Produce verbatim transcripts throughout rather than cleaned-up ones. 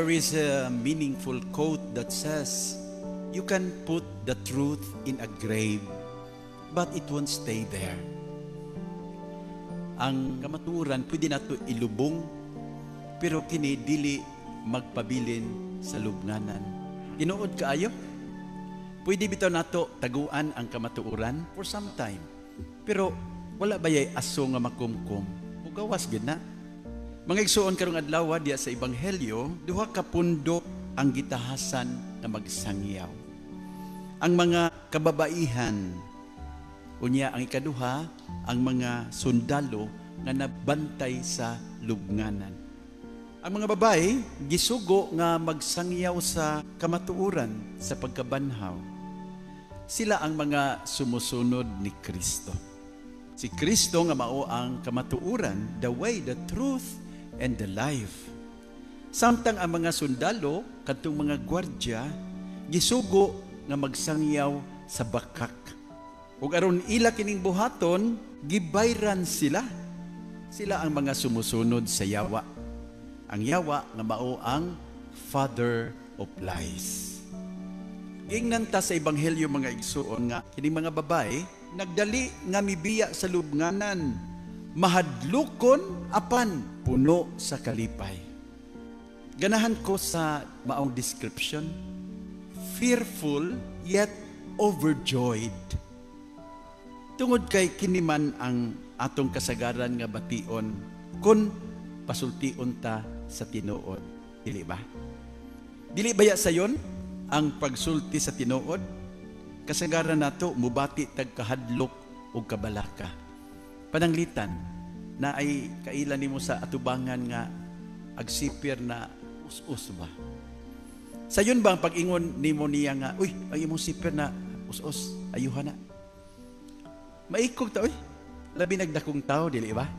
There is a meaningful quote that says, you can put the truth in a grave, but it won't stay there. Ang kamaturan, pwede na ito ilubong, pero kini dili magpabilin sa lubnganan. Tinuod kaayo? Pwede bitaw nato taguan ang kamatuoran for some time. Pero wala bayay aso nga makumkum. Mugawas gid na. Mga igsuon karong adlaw diya sa ebanghelyo, duha ka pundo ang gitahasan nga magsangyaw. Ang mga kababaihan, unya ang ikaduha, ang mga sundalo nga nabantay sa lubnganan. Ang mga babae gisugo nga magsangyaw sa kamatuoran sa pagkabanhaw. Sila ang mga sumusunod ni Kristo. Si Kristo nga mao ang kamatuoran, the way, the truth, and the life. Samtang ang mga sundalo, kadtong mga gwardya, gisugo nga magsangyaw sa bakak. Ug aron ila kining buhaton, gibayran sila. Sila ang mga sumusunod sa yawa. Ang yawa nga mao ang father of lies. Ingnan ta sa ebanghelyo mga igsuon nga kining mga babae nagdali nga mibiya sa lubnganan, mahadlukon apan puno sa kalipay. Ganahan ko sa maong description, fearful yet overjoyed. Tungod kay kiniman ang atong kasagaran nga bation kun pasultion ta sa tinuod. Dili ba? Dili baya sayon ang pagsulti sa tinuod? Kasagaran nato mubati tag kahadlok o kabalaka. Pananglitan na ay kailan nimo sa atubangan nga agsipir na us-us ba? Sayon ba ang pag-ingon nimo niya nga, uy, ang imong sipir na us-us, ayuhan na. Maikog ta, uy, labi nagdakong tao, dili ba?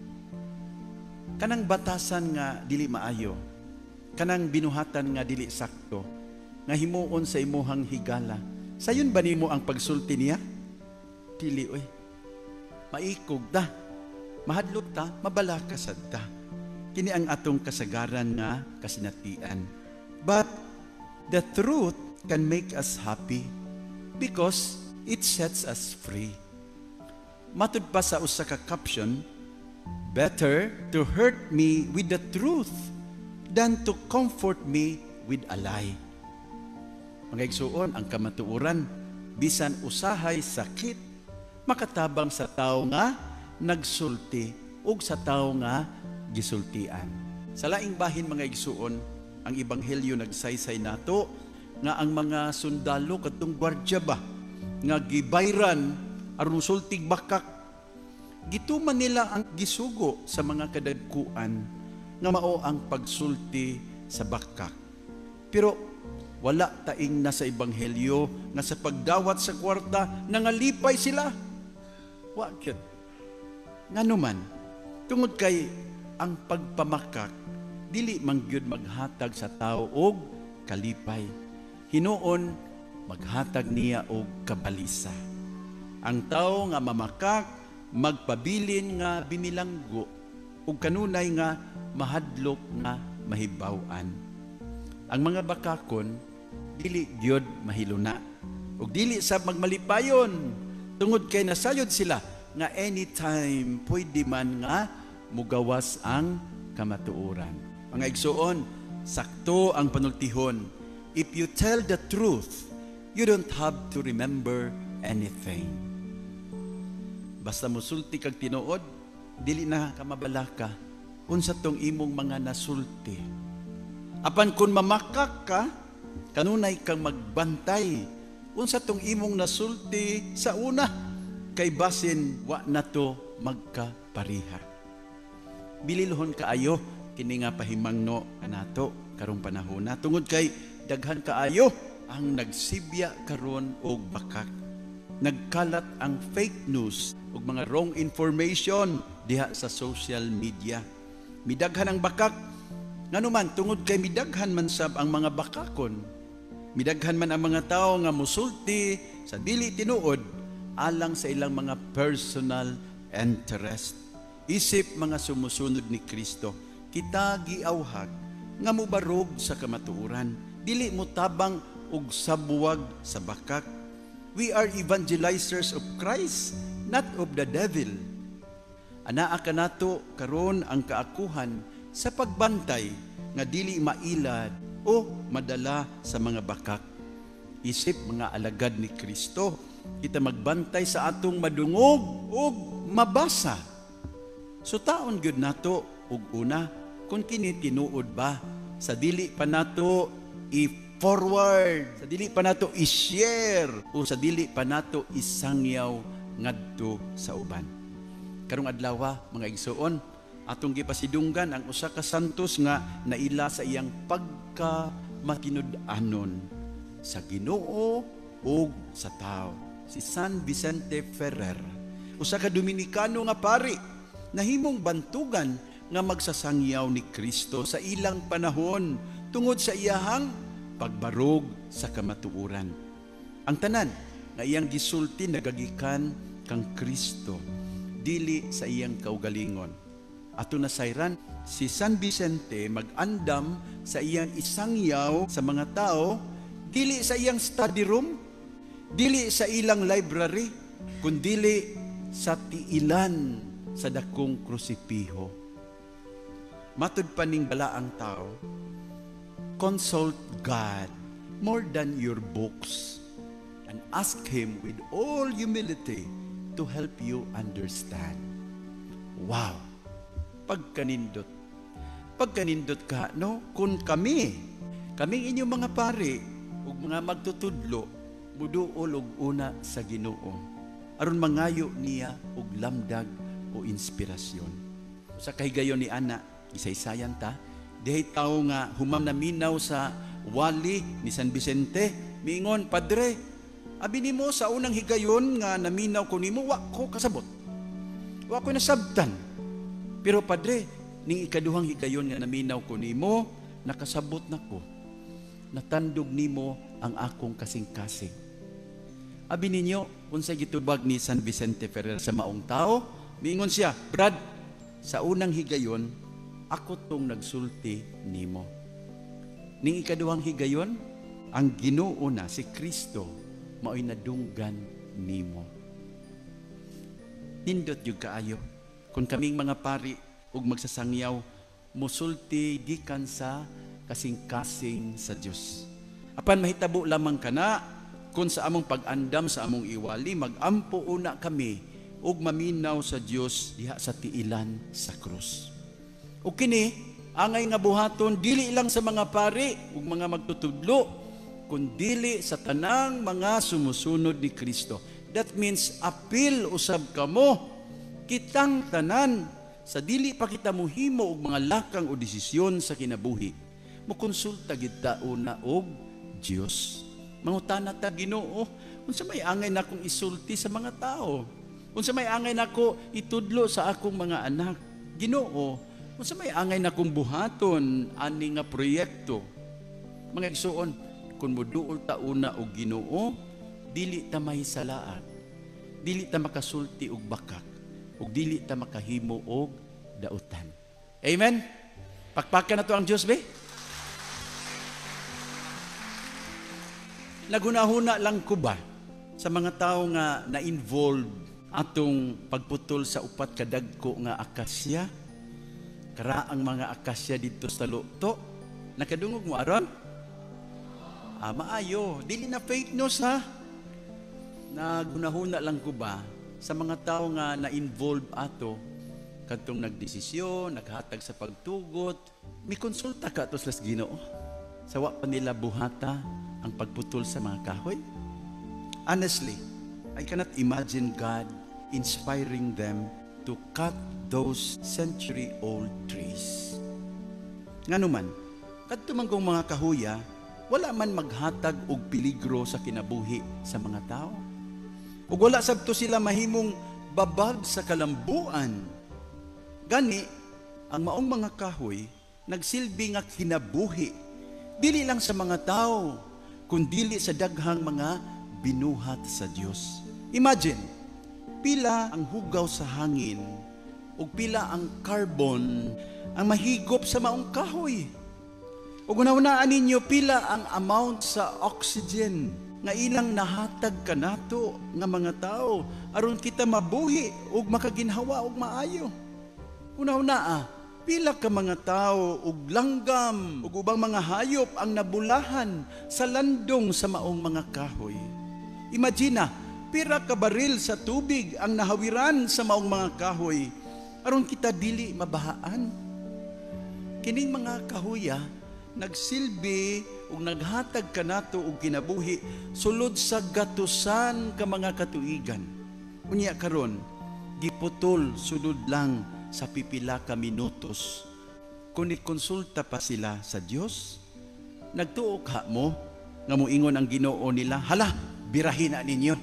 Kanang batasan nga dili maayo, kanang binuhatan nga dili sakto, nga himuon sa imuhang higala. Sayon ba nimo ang pagsulti niya? Dili, uy. Maikog ta, mahadlok ta, mabalakasad ta. Kini ang atong kasagaran nga kasinatian. But the truth can make us happy because it sets us free. Matud pa sa usa ka caption, better to hurt me with the truth than to comfort me with a lie. Mga igsuon, ang kamatuoran, bisan usahay sakit, makatabang sa tao nga nagsulti ug sa tao nga gisultian. Sa laing bahin mga igsuon, ang ebanghelyo nagsaysay nato nga ang mga sundalo katong gwardya ba nga gibayran aron sultig bakak, gituman nila ang gisugo sa mga kadagkuan nga mao ang pagsulti sa bakak. Pero wala taing nasa ebanghelyo nga sa pagdawat sa kwarta nangalipay sila. Wa gyud. Nganuman, tungod kay ang pagpamakak dili man gyud maghatag sa tao og kalipay. Hinuon maghatag niya og kabalisa. Ang tao nga mamakak magpabilin nga binilanggo ug kanunay nga mahadlok nga mahibaw-an. Ang mga bakakon dili gyud mahiluna ug dili sab magmalipayon tungod kay nasayod sila nga anytime pwede man nga mugawas ang kamatuoran. Mga igsuon, sakto ang panultihon. If you tell the truth, you don't have to remember anything. Basta musulti kag tinuod, dili na ka mabalaka unsa tong imong mga nasulti. Apan kun mamakak ka, kanunay kang magbantay unsa tong imong nasulti sa una, kay basin wa nato magkapariha. Bililhon kaayo kini nga pahimangno kanato karong panahon na tungod kay daghan kaayo ang nagsibya karon og bakak. Nagkalat ang fake news ug mga wrong information diha sa social media. Midaghan ang bakak nganuman tungod kay midaghan man sab ang mga bakakon. Midaghan man ang mga tao nga musulti sa dili tinuod alang sa ilang mga personal interest. Isip mga sumusunod ni Kristo, kita giawhag nga mubarog sa kamatuoran, dili mo tabang og sabuwag sa bakak. We are evangelizers of Christ, not of the devil. Anaa ka nato karon ang kaakuhan sa pagbantay nga dili mailad o madala sa mga bakak. Isip mga alagad ni Kristo, kita magbantay sa atong madungog o mabasa. So taon gyud nato ug una kung kini tinuod ba sa dili pa nato i-forward, sa dili pa nato i-share o sa dili pa nato isangyaw ngadto sa uban. Karong adlaw mga igsoon, atong gipasidunggan ang usa ka santos nga naila sa iyang pagka makinud-anon sa Ginoo ug sa tao. Si San Vicente Ferrer, usa ka Dominikano nga pari, nahimong bantugan nga magsasangyaw ni Kristo sa ilang panahon tungod sa iyahang pagbarog sa kamatuoran. Ang tanan nga iyang gisulti nagagikan kang Kristo, dili sa iyang kaugalingon. Ato nasayran, si San Vicente mag-andam sa iyang isangyaw sa mga tao, dili sa iyang study room, dili sa ilang library, kundili sa tiilan sa dakong krusipiho. Matud pa ning balaang tao, consult God more than your books and ask Him with all humility to help you understand. Wow! Pagkanindot. Pagkanindot ka, no? Kung kami, kaming inyong mga pari, ug mga magtutudlo, muduol og una sa Ginoo, aron mangayo niya og lamdag o inspirasyon. Sa kahigayon ni ana, isaysayan ta, dihay tao nga humam na minaw sa wali ni San Vicente, miingon, Padre, abi nimo sa unang higayon nga naminaw ko nimo, wa ko kasabot. Wa ko nasabtan. Pero Padre, ning ikaduhang higayon nga naminaw ko nimo, nakasabot nako. Natandog nimo ang akong kasing-kasing. Abi ninyo, unsay gitubag ni San Vicente Ferrer sa maong tao, miingon siya, Brad, sa unang higayon, ako tong nagsulti nimo. Ning ikaduhang higayon, ang Ginoo na si Kristo mao'y nadunggan nimo. Nindot yung kaayo, kung kaming mga pari ug magsasangyaw, musulti gikan sa kasing-kasing sa Dios. Apan mahitabo lamang kana, kung sa among pag-andam sa among iwali, mag-ampo una kami ug maminaw sa Dios diha sa tiilan sa krus. O kini, angay nga buhaton, dili lang sa mga pari ug mga magtutudlo, kundili sa tanang mga sumusunod ni Kristo. That means, apil usab kamo, kitang tanan, sa dili pa kita muhimo og mga lakang o desisyon sa kinabuhi, mukonsulta kita una og Dios. Mangutana ta, Ginoo, unsa may angay nakong isulti sa mga tao? Unsa may angay nako itudlo sa akong mga anak? Ginoo, unsa may angay nakong buhaton ani nga proyekto? Mga igsoon, kung muduol ta una og Ginoo, dili ta mahisalaan, dili ta makasulti og bakak, ug dili ta makahimo og dautan. Amen? Pakpakan na to ang Diyos, be? Nagunahuna lang ko ba sa mga tao nga na-involve atong pagputol sa upat kadagko nga akasya? Kara ang mga akasya dito sa luto. Nakadungog mo aron? Ah, maayo. Dili na fake news, ha? Nagunahuna lang ko ba sa mga tao nga na-involve ato, kadtong nagdesisyon, naghatag sa pagtugot, may konsulta ka to sa Ginoo. Sawa pa nila buhata ang pagputol sa mga kahoy. Honestly, I cannot imagine God inspiring them to cut those century-old trees. Nganuman, kadto man kong mga kahuya, wala man maghatag og peligro sa kinabuhi sa mga tao. Ug wala sabto sila mahimong babag sa kalambuan. Gani, ang maong mga kahoy nagsilbi nga kinabuhi, dili lang sa mga tao, kundili sa daghang mga binuhat sa Dios. Imagine, pila ang hugaw sa hangin ug pila ang carbon ang mahigop sa maong kahoy. Ug unahunaan ninyo pila ang amount sa oxygen nga ilang nahatag kanato nga mga tao aron kita mabuhi ug makaginhawa ug maayo. Una-una, pila ka mga tao ug langgam ug ubang mga hayop ang nabulahan sa landong sa maong mga kahoy. Imagina, pira ka baril sa tubig ang nahawiran sa maong mga kahoy aron kita dili mabahaan. Kining mga kahoya nagsilbi ug naghatag kanato og kinabuhi sulod sa gatusan ka mga katuigan. Unya karon giputol sulod lang sa pipila ka minutos. Kung ikonsulta pa sila sa Dios, nagtuo ka mo nga moingon ang Ginoo nila, hala, birahin na ninyo.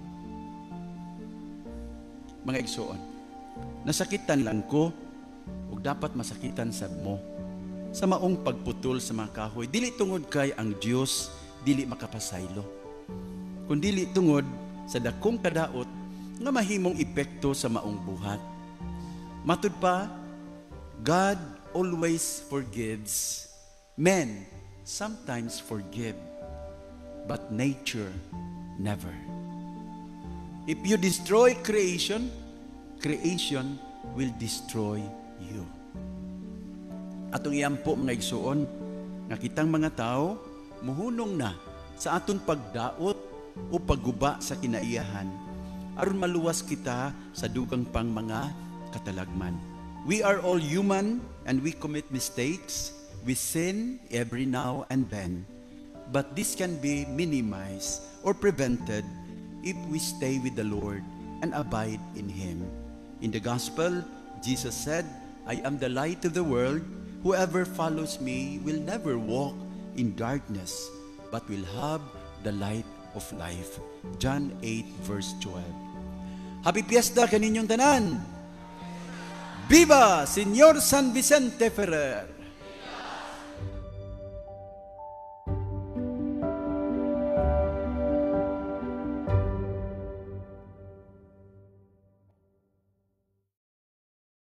Mga igsoon, nasakitan lang ko ug dapat masakitan sad mo sa maong pagputol sa mga kahoy. Dili tungod kay ang Dios dili makapasaylo, kun dili tungod sa dakong kadaot nga mahimong epekto sa maong buhat. Matud pa, God always forgives. Men sometimes forgive, but nature never. If you destroy creation, creation will destroy you. Atong iyampo mga igsuon, nga kitang mga tao, muhunong na sa aton pagdaot o pagguba sa kinaiyahan, aron maluwas kita sa dugang pang mga katalagman. We are all human and we commit mistakes. We sin every now and then. But this can be minimized or prevented if we stay with the Lord and abide in Him. In the Gospel, Jesus said, I am the light of the world. Whoever follows me will never walk in darkness, but will have the light of life. John eight verse twelve. Happy Fiesta kaninyong tanan! Viva Señor San Vicente Ferrer!